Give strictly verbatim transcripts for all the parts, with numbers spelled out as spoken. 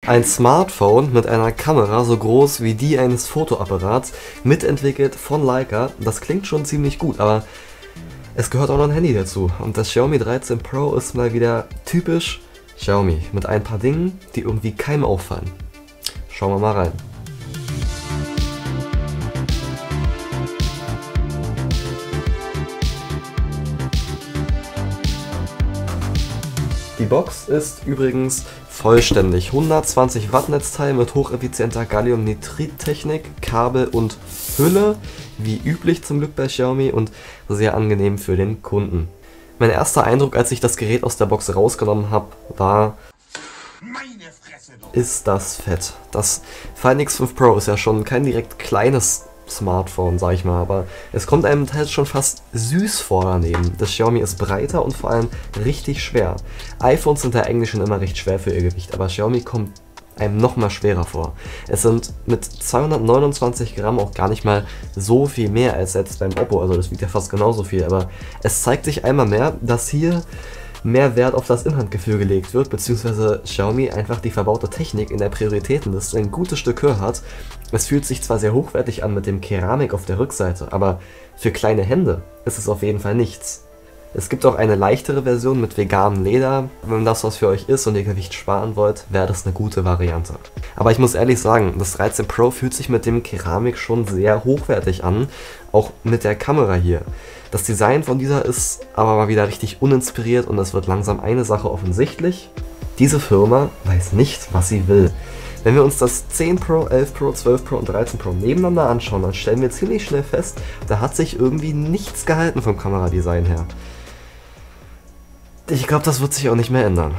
Ein Smartphone mit einer Kamera so groß wie die eines Fotoapparats, mitentwickelt von Leica. Das klingt schon ziemlich gut, aber es gehört auch noch ein Handy dazu. Und das Xiaomi dreizehn Pro ist mal wieder typisch Xiaomi, mit ein paar Dingen, die irgendwie keinem auffallen. Schauen wir mal rein. Die Box ist übrigens vollständig. hundertzwanzig Watt Netzteil mit hocheffizienter Gallium-Nitrid-Technik, Kabel und Hülle, wie üblich zum Glück bei Xiaomi, und sehr angenehm für den Kunden. Mein erster Eindruck, als ich das Gerät aus der Box rausgenommen habe, war: Ist das fett. Das Find X fünf Pro ist ja schon kein direkt kleines Smartphone, sag ich mal, aber es kommt einem teils schon fast süß vor daneben. Das Xiaomi ist breiter und vor allem richtig schwer. iPhones sind ja eigentlich schon immer recht schwer für ihr Gewicht, aber Xiaomi kommt einem noch mal schwerer vor. Es sind mit zweihundertneunundzwanzig Gramm auch gar nicht mal so viel mehr als jetzt beim Oppo, also das wiegt ja fast genauso viel, aber es zeigt sich einmal mehr, dass hier mehr Wert auf das Inhandgefühl gelegt wird, beziehungsweise Xiaomi einfach die verbaute Technik in der Prioritätenliste ein gutes Stück höher hat. Es fühlt sich zwar sehr hochwertig an mit dem Keramik auf der Rückseite, aber für kleine Hände ist es auf jeden Fall nichts. Es gibt auch eine leichtere Version mit veganem Leder. Wenn das was für euch ist und ihr Gewicht sparen wollt, wäre das eine gute Variante. Aber ich muss ehrlich sagen, das dreizehn Pro fühlt sich mit dem Keramik schon sehr hochwertig an, auch mit der Kamera hier. Das Design von dieser ist aber mal wieder richtig uninspiriert und es wird langsam eine Sache offensichtlich: Diese Firma weiß nicht, was sie will. Wenn wir uns das zehn Pro, elf Pro, zwölf Pro und dreizehn Pro nebeneinander anschauen, dann stellen wir ziemlich schnell fest, da hat sich irgendwie nichts gehalten vom Kameradesign her. Ich glaube, das wird sich auch nicht mehr ändern.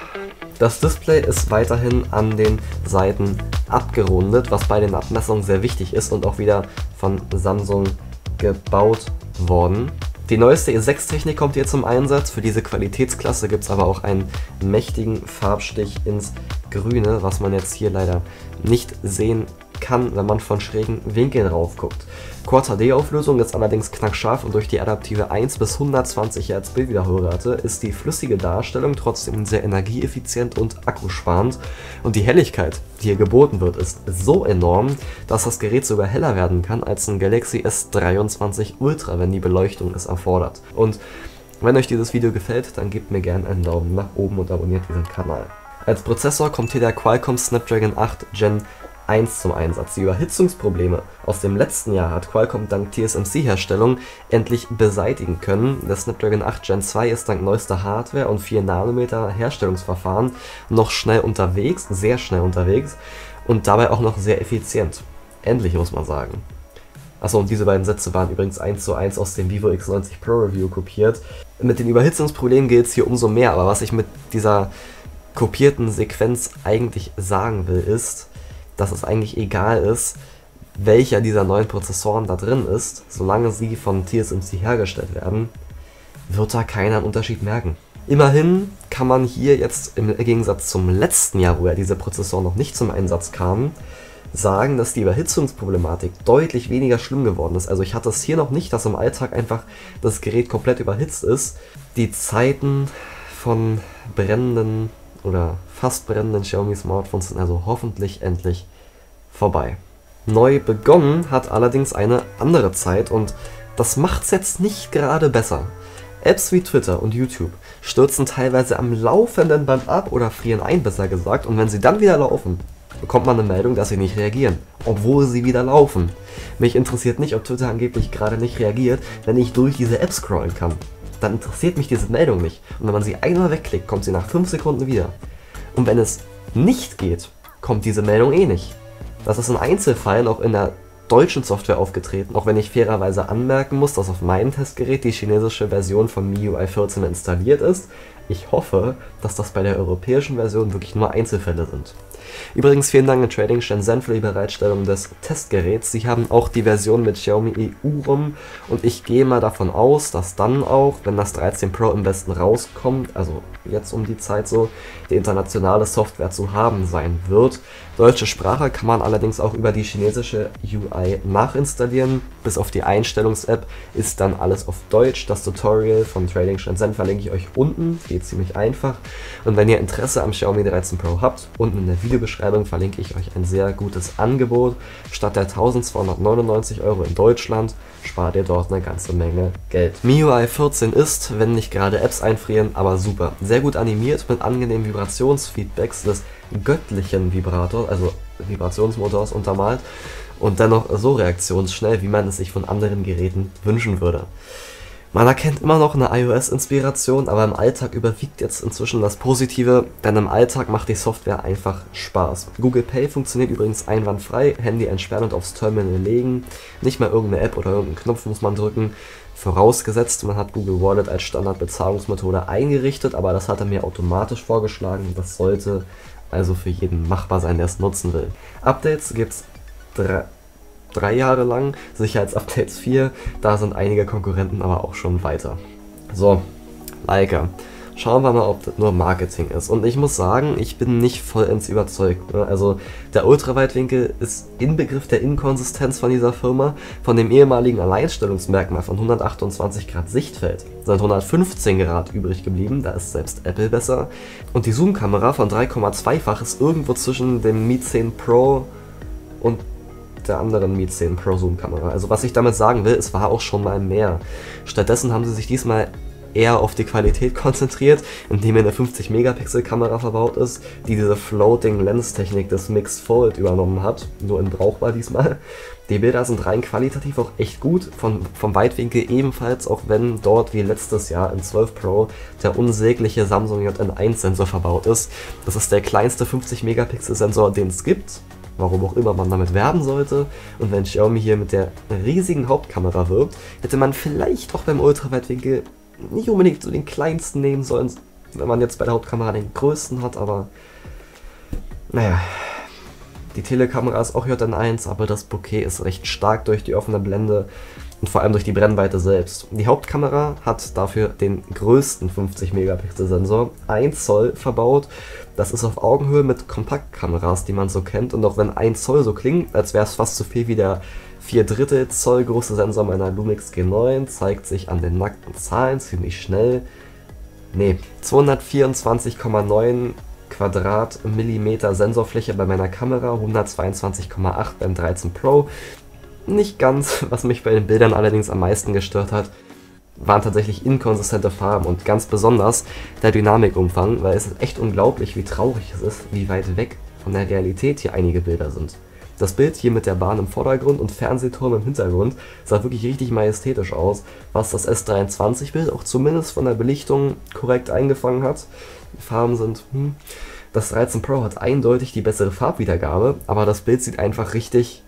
Das Display ist weiterhin an den Seiten abgerundet, was bei den Abmessungen sehr wichtig ist und auch wieder von Samsung gebaut worden. Die neueste E sechs Technik kommt hier zum Einsatz. Für diese Qualitätsklasse gibt es aber auch einen mächtigen Farbstich ins Grüne, was man jetzt hier leider nicht sehen kann, wenn man von schrägen Winkeln rauf guckt. Quad H D-Auflösung ist allerdings knackscharf und durch die adaptive eins bis hundertzwanzig Hertz Bildwiederholrate ist die flüssige Darstellung trotzdem sehr energieeffizient und akkusparend. Und die Helligkeit, die hier geboten wird, ist so enorm, dass das Gerät sogar heller werden kann als ein Galaxy S dreiundzwanzig Ultra, wenn die Beleuchtung es erfordert. Und wenn euch dieses Video gefällt, dann gebt mir gerne einen Daumen nach oben und abonniert diesen Kanal. Als Prozessor kommt hier der Qualcomm Snapdragon acht Gen eins zum Einsatz. Die Überhitzungsprobleme aus dem letzten Jahr hat Qualcomm dank T S M C-Herstellung endlich beseitigen können. Der Snapdragon acht Gen zwei ist dank neuester Hardware und vier Nanometer Herstellungsverfahren noch schnell unterwegs, sehr schnell unterwegs und dabei auch noch sehr effizient. Endlich, muss man sagen. Achso, und diese beiden Sätze waren übrigens eins zu eins aus dem Vivo X neunzig Pro Review kopiert. Mit den Überhitzungsproblemen gilt es hier umso mehr, aber was ich mit dieser kopierten Sequenz eigentlich sagen will, ist, dass es eigentlich egal ist, welcher dieser neuen Prozessoren da drin ist, solange sie von T S M C hergestellt werden, wird da keiner einen Unterschied merken. Immerhin kann man hier jetzt im Gegensatz zum letzten Jahr, wo ja diese Prozessoren noch nicht zum Einsatz kamen, sagen, dass die Überhitzungsproblematik deutlich weniger schlimm geworden ist. Also ich hatte es hier noch nicht, dass im Alltag einfach das Gerät komplett überhitzt ist. Die Zeiten von brennenden oder fast brennenden Xiaomi Smartphones sind also hoffentlich endlich vorbei. Neu begonnen hat allerdings eine andere Zeit und das macht's jetzt nicht gerade besser. Apps wie Twitter und YouTube stürzen teilweise am laufenden Band ab oder frieren ein, besser gesagt, und wenn sie dann wieder laufen, bekommt man eine Meldung, dass sie nicht reagieren, obwohl sie wieder laufen. Mich interessiert nicht, ob Twitter angeblich gerade nicht reagiert, wenn ich durch diese App scrollen kann. Dann interessiert mich diese Meldung nicht. Und wenn man sie einmal wegklickt, kommt sie nach fünf Sekunden wieder. Und wenn es nicht geht, kommt diese Meldung eh nicht. Das ist in Einzelfällen auch in der deutschen Software aufgetreten, auch wenn ich fairerweise anmerken muss, dass auf meinem Testgerät die chinesische Version von M I U I vierzehn installiert ist. Ich hoffe, dass das bei der europäischen Version wirklich nur Einzelfälle sind. Übrigens vielen Dank an Trading Shenzhen für die Bereitstellung des Testgeräts. Sie haben auch die Version mit Xiaomi E U rum und ich gehe mal davon aus, dass dann auch, wenn das dreizehn Pro im Westen rauskommt, also jetzt um die Zeit so, die internationale Software zu haben sein wird. Deutsche Sprache kann man allerdings auch über die chinesische U I nachinstallieren. Bis auf die Einstellungs-App ist dann alles auf Deutsch. Das Tutorial von Trading Shenzhen verlinke ich euch unten. Die geht ziemlich einfach. Und wenn ihr Interesse am Xiaomi dreizehn Pro habt, unten in der Videobeschreibung verlinke ich euch ein sehr gutes Angebot. Statt der eintausendzweihundertneunundneunzig Euro in Deutschland spart ihr dort eine ganze Menge Geld. M I U I vierzehn ist, wenn nicht gerade Apps einfrieren, aber super. Sehr gut animiert mit angenehmen Vibrationsfeedbacks des göttlichen Vibrators, also Vibrationsmotors untermalt und dennoch so reaktionsschnell, wie man es sich von anderen Geräten wünschen würde. Man erkennt immer noch eine iOS-Inspiration, aber im Alltag überwiegt jetzt inzwischen das Positive, denn im Alltag macht die Software einfach Spaß. Google Pay funktioniert übrigens einwandfrei, Handy entsperren und aufs Terminal legen, nicht mal irgendeine App oder irgendeinen Knopf muss man drücken, vorausgesetzt man hat Google Wallet als Standardbezahlungsmethode eingerichtet, aber das hat er mir automatisch vorgeschlagen, das sollte also für jeden machbar sein, der es nutzen will. Updates gibt's drei. Drei Jahre lang, Sicherheitsupdates vier, da sind einige Konkurrenten aber auch schon weiter. So, Leica. Schauen wir mal, ob das nur Marketing ist. Und ich muss sagen, ich bin nicht vollends überzeugt. Ne? Also der Ultraweitwinkel ist Inbegriff der Inkonsistenz von dieser Firma. Von dem ehemaligen Alleinstellungsmerkmal von hundertachtundzwanzig Grad Sichtfeld sind hundertfünfzehn Grad übrig geblieben, da ist selbst Apple besser. Und die Zoom-Kamera von drei Komma zwei-fach ist irgendwo zwischen dem Mi zehn Pro und der anderen Mi zehn Pro Zoom Kamera. Also was ich damit sagen will, es war auch schon mal mehr. Stattdessen haben sie sich diesmal eher auf die Qualität konzentriert, indem eine fünfzig Megapixel Kamera verbaut ist, die diese Floating Lens Technik des Mixed Fold übernommen hat, nur in brauchbar diesmal. Die Bilder sind rein qualitativ auch echt gut, von, vom Weitwinkel ebenfalls, auch wenn dort wie letztes Jahr in zwölf Pro der unsägliche Samsung J N eins Sensor verbaut ist. Das ist der kleinste fünfzig Megapixel Sensor, den es gibt. Warum auch immer man damit werben sollte. Und wenn Xiaomi hier mit der riesigen Hauptkamera wirbt, hätte man vielleicht auch beim Ultraweitwinkel nicht unbedingt so den kleinsten nehmen sollen, wenn man jetzt bei der Hauptkamera den größten hat, aber naja. Die Telekamera ist auch J N eins, aber das Bokeh ist recht stark durch die offene Blende und vor allem durch die Brennweite selbst. Die Hauptkamera hat dafür den größten fünfzig Megapixel Sensor, ein Zoll verbaut. Das ist auf Augenhöhe mit Kompaktkameras, die man so kennt. Und auch wenn ein Zoll so klingt, als wäre es fast so viel wie der vier Drittel Zoll große Sensor meiner Lumix G neun, zeigt sich an den nackten Zahlen ziemlich schnell. Nee, zweihundertvierundzwanzig Komma neun Quadratmillimeter Sensorfläche bei meiner Kamera, hundertzweiundzwanzig Komma acht beim dreizehn Pro. Nicht ganz, was mich bei den Bildern allerdings am meisten gestört hat, waren tatsächlich inkonsistente Farben und ganz besonders der Dynamikumfang, weil es ist echt unglaublich, wie traurig es ist, wie weit weg von der Realität hier einige Bilder sind. Das Bild hier mit der Bahn im Vordergrund und Fernsehturm im Hintergrund sah wirklich richtig majestätisch aus, was das S dreiundzwanzig Bild auch zumindest von der Belichtung korrekt eingefangen hat. Die Farben sind, hm. Das dreizehn Pro hat eindeutig die bessere Farbwiedergabe, aber das Bild sieht einfach richtig,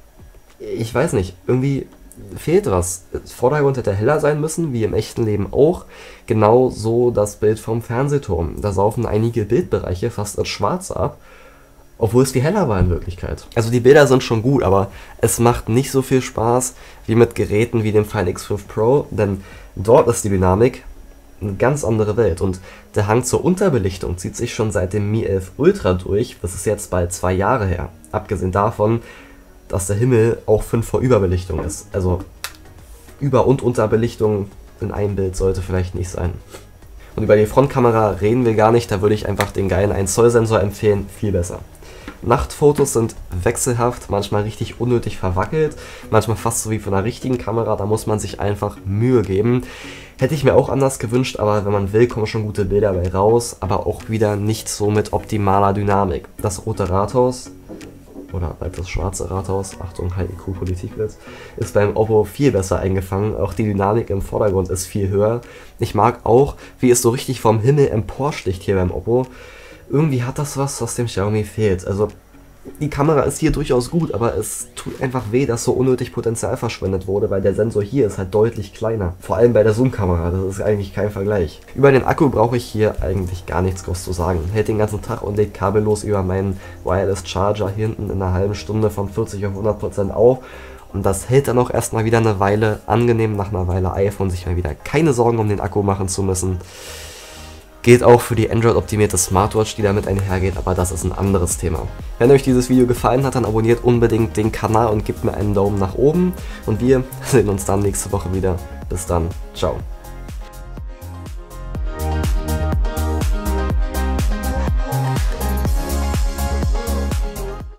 ich weiß nicht, irgendwie fehlt was. Der Vordergrund hätte heller sein müssen, wie im echten Leben auch. Genauso das Bild vom Fernsehturm. Da saufen einige Bildbereiche fast als schwarz ab, obwohl es viel heller war in Wirklichkeit. Also die Bilder sind schon gut, aber es macht nicht so viel Spaß wie mit Geräten wie dem Find X fünf Pro, denn dort ist die Dynamik eine ganz andere Welt und der Hang zur Unterbelichtung zieht sich schon seit dem Mi elf Ultra durch. Das ist jetzt bald zwei Jahre her. Abgesehen davon, dass der Himmel auch fünf vor Überbelichtung ist. Also Über- und Unterbelichtung in einem Bild sollte vielleicht nicht sein. Und über die Frontkamera reden wir gar nicht, da würde ich einfach den geilen ein Zoll Sensor empfehlen, viel besser. Nachtfotos sind wechselhaft, manchmal richtig unnötig verwackelt, manchmal fast so wie von einer richtigen Kamera, da muss man sich einfach Mühe geben. Hätte ich mir auch anders gewünscht, aber wenn man will, kommen schon gute Bilder bei raus, aber auch wieder nicht so mit optimaler Dynamik. Das rote Rathaus, oder bleibt das schwarze Rathaus, Achtung, High I Q Politikwitz, ist beim Oppo viel besser eingefangen, auch die Dynamik im Vordergrund ist viel höher. Ich mag auch, wie es so richtig vom Himmel emporsticht hier beim Oppo. Irgendwie hat das was, was dem Xiaomi fehlt. Also die Kamera ist hier durchaus gut, aber es tut einfach weh, dass so unnötig Potenzial verschwendet wurde, weil der Sensor hier ist halt deutlich kleiner. Vor allem bei der Zoom-Kamera, das ist eigentlich kein Vergleich. Über den Akku brauche ich hier eigentlich gar nichts groß zu sagen. Hält den ganzen Tag und lädt kabellos über meinen Wireless Charger hier hinten in einer halben Stunde von vierzig auf hundert Prozent auf. Und das hält dann auch erstmal wieder eine Weile. Angenehm nach einer Weile iPhone sich mal wieder keine Sorgen um den Akku machen zu müssen. Geht auch für die Android-optimierte Smartwatch, die damit einhergeht, aber das ist ein anderes Thema. Wenn euch dieses Video gefallen hat, dann abonniert unbedingt den Kanal und gebt mir einen Daumen nach oben. Und wir sehen uns dann nächste Woche wieder. Bis dann. Ciao.